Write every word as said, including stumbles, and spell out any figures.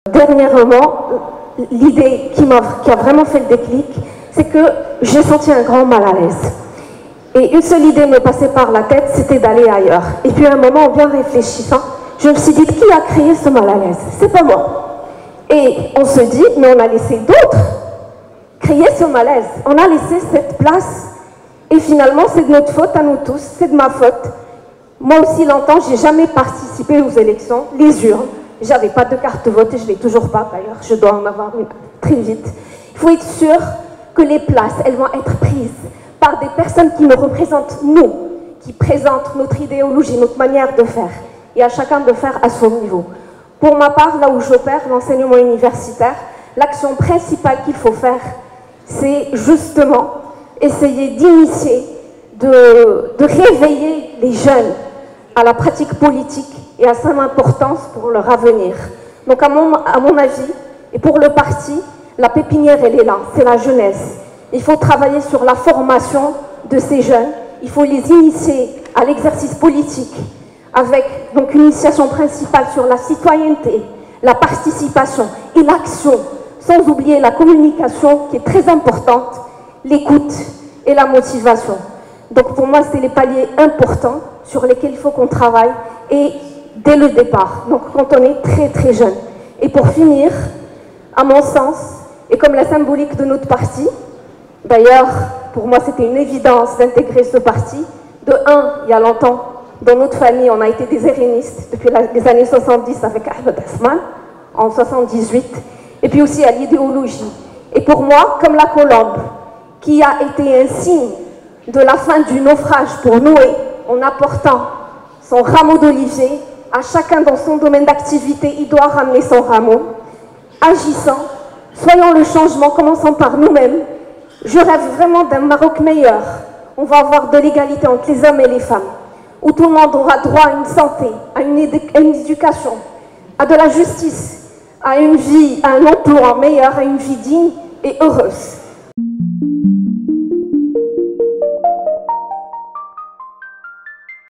Dernièrement, l'idée qui, m'a, qui a vraiment fait le déclic, c'est que j'ai senti un grand mal à l'aise. Et une seule idée me passait par la tête, c'était d'aller ailleurs. Et puis à un moment, en bien réfléchissant, je me suis dit, qui a créé ce mal à l'aise? C'est pas moi. Et on se dit, mais on a laissé d'autres créer ce malaise. On a laissé cette place. Et finalement, c'est de notre faute à nous tous, c'est de ma faute. Moi aussi, longtemps, j'ai jamais participé aux élections, les urnes. J'avais pas de carte de vote et je l'ai toujours pas d'ailleurs. Je dois en avoir une très vite. Il faut être sûr que les places, elles vont être prises par des personnes qui nous représentent, nous, qui présentent notre idéologie, notre manière de faire, et à chacun de faire à son niveau. Pour ma part, là où j'opère, l'enseignement universitaire, l'action principale qu'il faut faire, c'est justement essayer d'initier, de, de réveiller les jeunes à la pratique politique et à son importance pour leur avenir. Donc à mon, à mon avis, et pour le parti, la pépinière, elle est là, c'est la jeunesse. Il faut travailler sur la formation de ces jeunes, il faut les initier à l'exercice politique, avec donc une initiation principale sur la citoyenneté, la participation et l'action, sans oublier la communication qui est très importante, l'écoute et la motivation. Donc pour moi, c'est les paliers importants sur lesquels il faut qu'on travaille, et dès le départ, donc quand on est très très jeune. Et pour finir, à mon sens, et comme la symbolique de notre parti, d'ailleurs, pour moi c'était une évidence d'intégrer ce parti. De un, il y a longtemps, dans notre famille, on a été des hérénistes depuis les années soixante-dix avec Ahmed Asman, en soixante-dix-huit, et puis aussi à l'idéologie. Et pour moi, comme la colombe, qui a été un signe de la fin du naufrage pour Noé, en apportant son rameau d'olivier, à chacun dans son domaine d'activité, il doit ramener son rameau. Agissant, soyons le changement, commençons par nous-mêmes. Je rêve vraiment d'un Maroc meilleur. On va avoir de l'égalité entre les hommes et les femmes, où tout le monde aura droit à une santé, à une, édu- à une éducation, à de la justice, à une vie, à un emploi meilleur, à une vie digne et heureuse.